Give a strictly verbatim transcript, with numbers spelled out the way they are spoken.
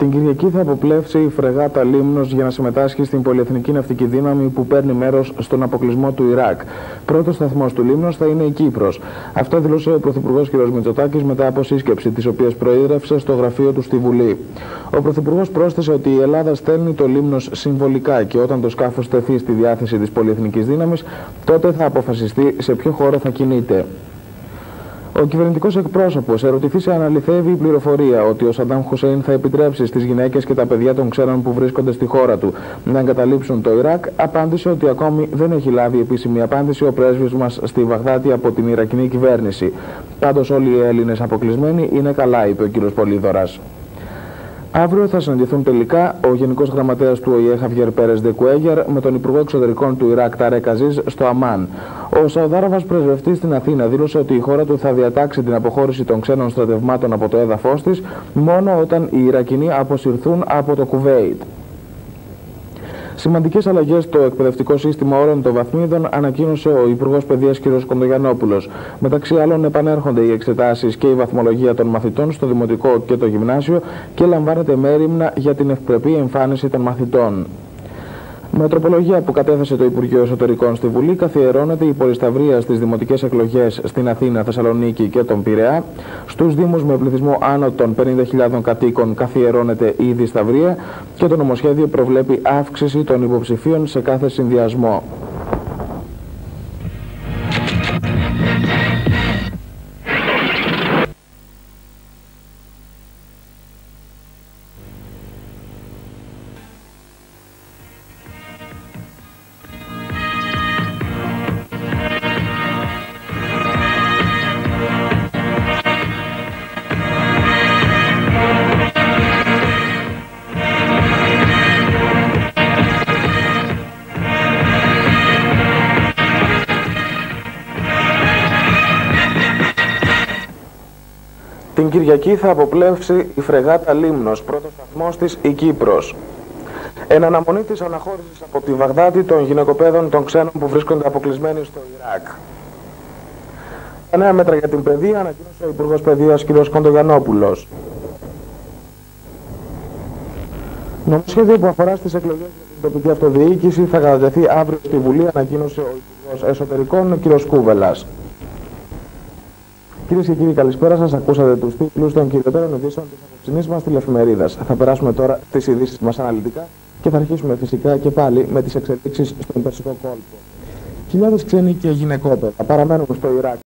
Την Κυριακή θα αποπλέψει η φρεγάτα Λίμνος για να συμμετάσχει στην πολυεθνική ναυτική δύναμη που παίρνει μέρος στον αποκλεισμό του Ιράκ. Πρώτος σταθμός του Λίμνος θα είναι η Κύπρος. Αυτό δήλωσε ο Πρωθυπουργός κ. Μητσοτάκης μετά από σύσκεψη, της οποίας προείδρευσε στο γραφείο του στη Βουλή. Ο Πρωθυπουργός πρόσθεσε ότι η Ελλάδα στέλνει το Λίμνος συμβολικά και όταν το σκάφος τεθεί στη διάθεση της πολυεθνικής δύναμης, τότε θα αποφασιστεί σε ποιο χώρο θα κινείται. Ο κυβερνητικός εκπρόσωπος ερωτηθεί σε αν αληθεύει η πληροφορία ότι ο Σαντάμ Χουσέιν θα επιτρέψει στις γυναίκες και τα παιδιά των ξένων που βρίσκονται στη χώρα του να εγκαταλείψουν το Ιράκ, απάντησε ότι ακόμη δεν έχει λάβει επίσημη απάντηση ο πρέσβης μας στη Βαγδάτη από την Ιρακινή κυβέρνηση. Πάντως όλοι οι Έλληνες αποκλεισμένοι είναι καλά, είπε ο κ. Πολύδωρας. Αύριο θα συναντηθούν τελικά ο Γενικός Γραμματέας του Ο Η Ε Χαβιέρ Πέρες Δε Κουέγερ με τον Υπουργό Εξωτερικών του Ιράκ Ταρέκ Αζίζ στο Αμάν. Ο Σαουδάραβας πρεσβευτής στην Αθήνα δήλωσε ότι η χώρα του θα διατάξει την αποχώρηση των ξένων στρατευμάτων από το έδαφος της μόνο όταν οι Ιρακινοί αποσυρθούν από το Κουβέιτ. Σημαντικές αλλαγές στο εκπαιδευτικό σύστημα όλων των βαθμίδων ανακοίνωσε ο Υπουργός Παιδείας κ. Κοντογιαννόπουλος. Μεταξύ άλλων, επανέρχονται οι εξετάσεις και η βαθμολογία των μαθητών στο δημοτικό και το γυμνάσιο και λαμβάνεται μέριμνα για την ευπρεπή εμφάνιση των μαθητών. Με τροπολογία που κατέθεσε το Υπουργείο Εσωτερικών στη Βουλή, καθιερώνεται η πολυσταυρία στις δημοτικές εκλογές στην Αθήνα, Θεσσαλονίκη και τον Πειραιά. Στους δήμους με πληθυσμό άνω των πενήντα χιλιάδων κατοίκων καθιερώνεται η δισταυρία και το νομοσχέδιο προβλέπει αύξηση των υποψηφίων σε κάθε συνδυασμό. Την Κυριακή θα αποπλέψει η φρεγάτα Λίμνος, πρώτος σταθμός της η Κύπρος. Εν αναμονή της αναχώρησης από τη Βαγδάτη των γυναικοπαίδων των ξένων που βρίσκονται αποκλεισμένοι στο Ιράκ. Τα νέα μέτρα για την παιδεία ανακοίνωσε ο Υπουργός Παιδείας κ. Κοντογιαννόπουλος. Νομοσχέδιο που αφορά στις εκλογές για την τοπική αυτοδιοίκηση θα κατατεθεί αύριο στη Βουλή, ανακοίνωσε ο Υπουργός Εσωτερικών κ. Κούβελας. Κυρίες και κύριοι, καλησπέρα σας. Ακούσατε τους τίτλους των κυριότερων ειδήσεων της απόψινής μας τηλεφημερίδας. Θα περάσουμε τώρα στις ειδήσεις μας αναλυτικά και θα αρχίσουμε φυσικά και πάλι με τις εξελίξεις στον Περσικό κόλπο. Χιλιάδες ξένοι και γυναικόπαιδα παραμένουν στο Ιράκ.